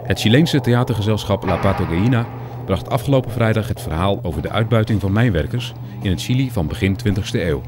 Het Chileense theatergezelschap La Patogueína bracht afgelopen vrijdag het verhaal over de uitbuiting van mijnwerkers in het Chili van begin 20e eeuw.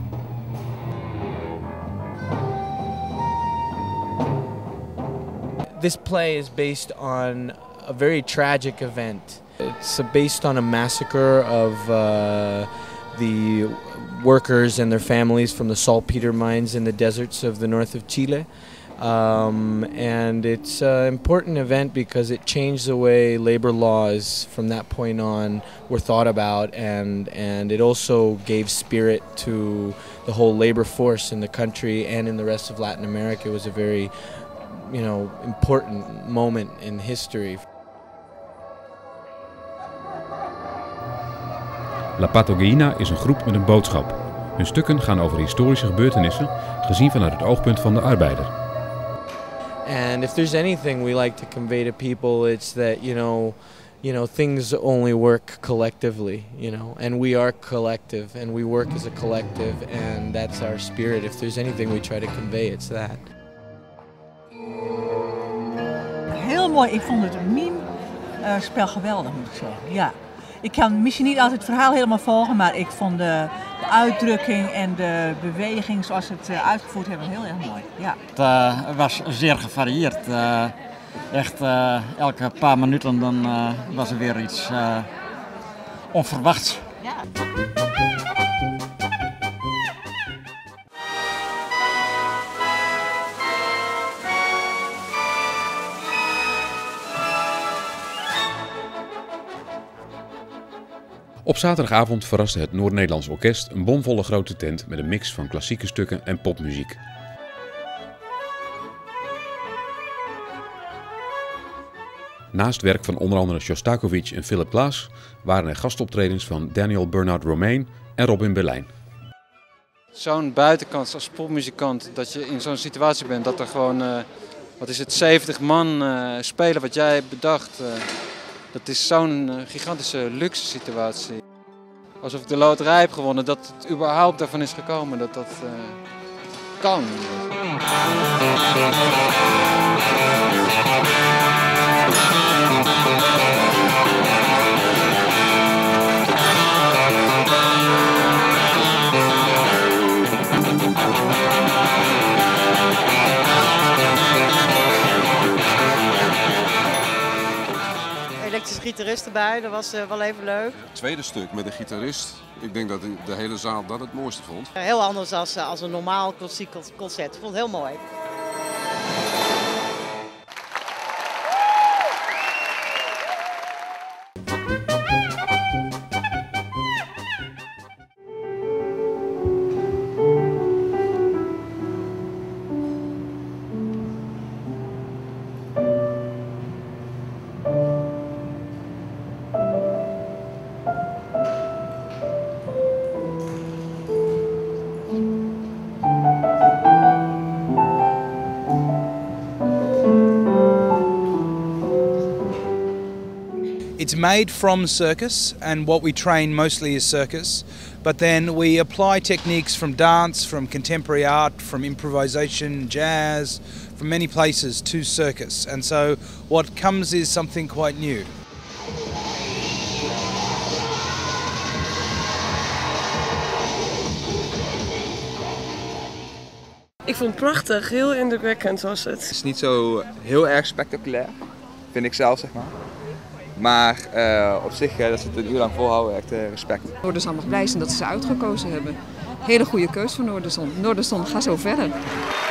This play is based on a very tragic event. It's based on a massacre of the workers and their families from the saltpeter mines in the deserts of the north of Chile. And it's an important event because it changed the way labor laws from that point on were thought about, and it also gave spirit to the whole labor force in the country and in the rest of Latin America. It was a very, important moment in history. La Patogueína is een groep met een boodschap. Hun stukken gaan over historische gebeurtenissen, gezien vanuit het oogpunt van de arbeider. And if there's anything we like to convey to people, it's that things only work collectively, and we are collective, and we work as a collective, and that's our spirit. If there's anything we try to convey, it's that. Heel mooi, ik vond het meme-spel geweldig, moet ik zeggen. Ja. Ik kan misschien niet altijd het verhaal helemaal volgen, maar ik vond de uitdrukking en de beweging zoals ze het uitgevoerd hebben heel erg mooi. Ja. Het was zeer gevarieerd. Echt elke paar minuten dan, was er weer iets onverwachts. Ja. Op zaterdagavond verraste het Noord-Nederlands Orkest een bomvolle grote tent met een mix van klassieke stukken en popmuziek. Naast werk van onder andere Shostakovich en Philip Glass waren er gastoptredens van Daniel Bernard Romain en Robin Berlijn. Zo'n buitenkant als popmuzikant, dat je in zo'n situatie bent dat er gewoon, 70 man spelen wat jij hebt bedacht. Dat is zo'n gigantische luxe situatie. Alsof ik de loterij heb gewonnen, dat het überhaupt daarvan is gekomen, dat kan. Elektrische gitarist erbij, dat was wel even leuk. Het tweede stuk met een gitarist, ik denk dat de hele zaal dat het mooiste vond. Heel anders als een normaal klassiek concert, ik vond het heel mooi. It's made from circus, and what we train mostly is circus, but then we apply techniques from dance, from contemporary art, from improvisation, jazz, from many places to circus, and so what comes is something quite new. Ik vond het prachtig, heel indrukwekkend was het. Het is niet zo heel erg spectaculair, vind ik zelf, zeg maar. Maar op zich, dat ze het een uur lang volhouden, echt respect. Noorderzon mag blij zijn dat ze uitgekozen hebben. Hele goede keus voor Noorderzon. Noorderzon, ga zo verder.